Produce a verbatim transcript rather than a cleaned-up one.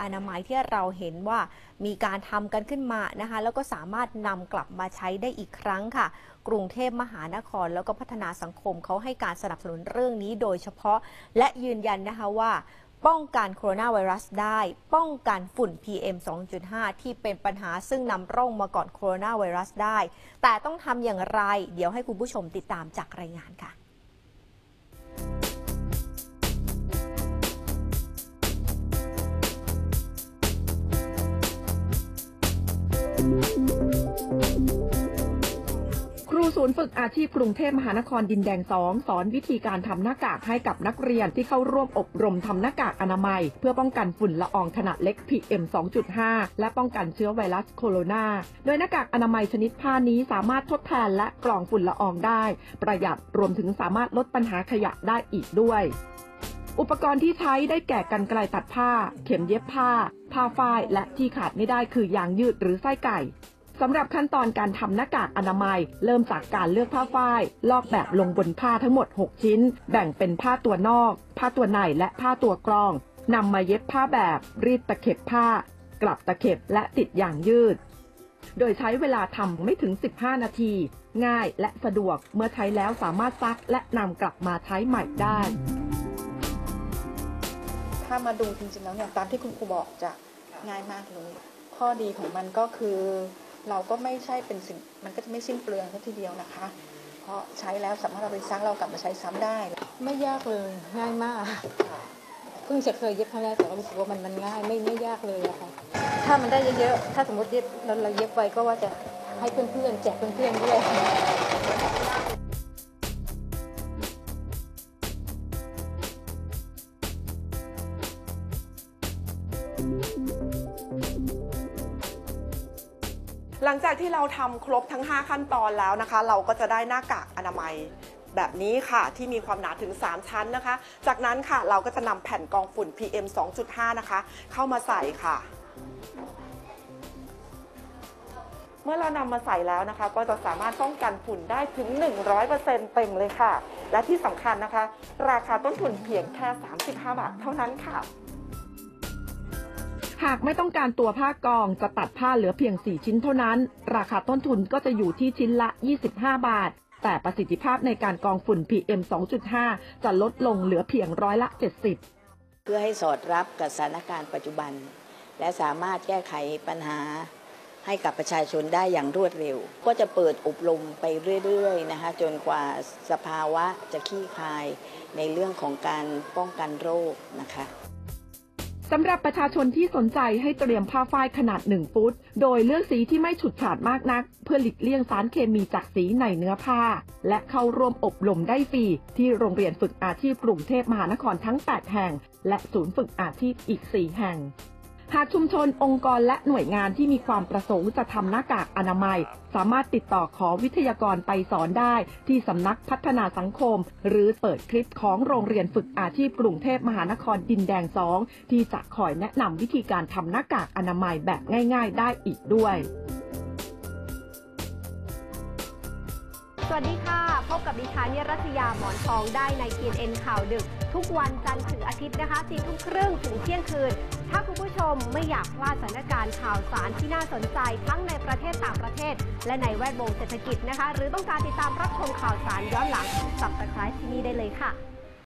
นามัยที่เราเห็นว่ามีการทำกันขึ้นมานะคะแล้วก็สามารถนำกลับมาใช้ได้อีกครั้งค่ะกรุงเทพมหานครแล้วก็พัฒนาสังคมเขาให้การสนับสนุนเรื่องนี้โดยเฉพาะและยืนยันนะคะว่าป้องกันโคโรนาไวรัสได้ป้องกันฝุ่น พี เอ็ม สองจุดห้า ที่เป็นปัญหาซึ่งนำร่องมาก่อนโคโรนาไวรัสได้แต่ต้องทำอย่างไรเดี๋ยวให้คุณผู้ชมติดตามจากรายงานค่ะครูศูนย์ฝึกอาชีพกรุงเทพมหานครดินแดงสองสอนวิธีการทำหน้ากากให้กับนักเรียนที่เข้าร่วมอบรมทำหน้ากากอนามัยเพื่อป้องกันฝุ่นละอองขนาดเล็ก พี เอ็ม สองจุดห้า และป้องกันเชื้อไวรัสโคโรนาโดยหน้ากากอนามัยชนิดผ้านี้สามารถทดแทนและกรองฝุ่นละอองได้ประหยัดรวมถึงสามารถลดปัญหาขยะได้อีกด้วยอุปกรณ์ที่ใช้ได้แก่กรรไกรตัดผ้าเข็มเย็บผ้าผ้าฝ้ายและที่ขาดไม่ได้คือยางยืดหรือไส้ไก่สำหรับขั้นตอนการทำหน้ากากอนามัยเริ่มจากการเลือกผ้าฝ้ายลอกแบบลงบนผ้าทั้งหมดหกชิ้นแบ่งเป็นผ้าตัวนอกผ้าตัวในและผ้าตัวกรองนำมาเย็บผ้าแบบรีดตะเข็บผ้ากลับตะเข็บและติดยางยืดโดยใช้เวลาทำไม่ถึงสิบห้านาทีง่ายและสะดวกเมื่อใช้แล้วสามารถซักและนำกลับมาใช้ใหม่ได้ถ้ามาดูจริงๆแล้วเนี่ยตามที่คุณครูบอกจะง่ายมากเลยข้อดีของมันก็คือเราก็ไม่ใช่เป็นสิ่งมันก็จะไม่สิ้นเปลืองทีเดียวนะคะเพราะใช้แล้วสามารถเราไปซักเรากลับมาใช้ซ้ำได้ไม่ยากเลยง่ายมากเพิ่งจะเคยเย็บครั้งแรกแต่รู้สึกว่ามันมันง่ายไม่ไม่ยากเลยอะค่ะถ้ามันได้เยอะๆถ้าสมมติเย็บเราเราเย็บไว้ก็ว่าจะให้เพื่อนๆแจกเพื่อนๆด้วยหลังจากที่เราทำครบทั้งห้าขั้นตอนแล้วนะคะเราก็จะได้หน้ากากอนามัยแบบนี้ค่ะที่มีความหนาถึงสามชั้นนะคะจากนั้นค่ะเราก็จะนำแผ่นกรองฝุ่น พี เอ็ม สองจุดห้า นะคะเข้ามาใส่ค่ะเมื่อเรานำมาใส่แล้วนะคะก็จะสามารถป้องกันฝุ่นได้ถึง หนึ่งร้อยเปอร์เซ็นต์ เต็มเลยค่ะและที่สำคัญนะคะราคาต้นทุนเพียงแค่สามสิบห้าบาทเท่านั้นค่ะหากไม่ต้องการตัวผ้ากองจะตัดผ้าเหลือเพียงสี่ชิ้นเท่านั้นราคาต้นทุนก็จะอยู่ที่ชิ้นละยี่สิบห้าบาทแต่ประสิทธิภาพในการกองฝุ่น พี เอ็ม สองจุดห้า จะลดลงเหลือเพียงร้อยละเจ็ดสิบเพื่อให้สอดรับกับสถานการณ์ปัจจุบันและสามารถแก้ไขปัญหาให้กับประชาชนได้อย่างรวดเร็วก็จะเปิดอบรมไปเรื่อยๆนะคะจนกว่าสภาวะจะคลี่คลายในเรื่องของการป้องกันโรคนะคะสำหรับประชาชนที่สนใจให้เตรียมผ้าฝ้ายขนาดหนึ่งฟุตโดยเลือกสีที่ไม่ฉูดฉาดมากนักเพื่อหลีกเลี่ยงสารเคมีจากสีในเนื้อผ้าและเข้าร่วมอบรมได้ฟรีที่โรงเรียนฝึกอาชีพกรุงเทพมหานครทั้งแปดแห่งและศูนย์ฝึกอาชีพอีกสี่แห่งหากชุมชนองค์กรและหน่วยงานที่มีความประสงค์จะทำหน้ากากอนามัยสามารถติดต่อขอวิทยากรไปสอนได้ที่สำนักพัฒนาสังคมหรือเปิดคลิปของโรงเรียนฝึกอาชีพกรุงเทพมหานครดินแดงสองที่จะคอยแนะนำวิธีการทำหน้ากากอนามัยแบบง่ายๆได้อีกด้วยสวัสดีค่ะพบกับดิฉันรัตยาหมอนทองได้ใน ที เอ็น เอ็น ข่าวดึกทุกวันจันทร์ถึงอาทิตย์นะคะสี่ทุ่มครึ่งถึงเที่ยงคืนถ้าคุณผู้ชมไม่อยากพลาดสถานการณ์ข่าวสารที่น่าสนใจทั้งในประเทศต่างประเทศและในแวดวงเศรษฐกิจนะคะหรือต้องการติดตามรับชมข่าวสารย้อนหลัง ซับสไครบ์ ที่นี่ได้เลยค่ะ